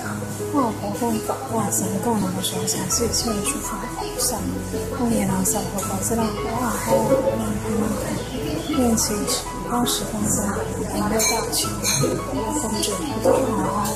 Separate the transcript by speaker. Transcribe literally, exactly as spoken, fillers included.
Speaker 1: 我老婆講哇成功能夠上山是一切的祝福和上，我也能少和保知道哇還有練習二十分鐘，領略大球，風箏不斷然後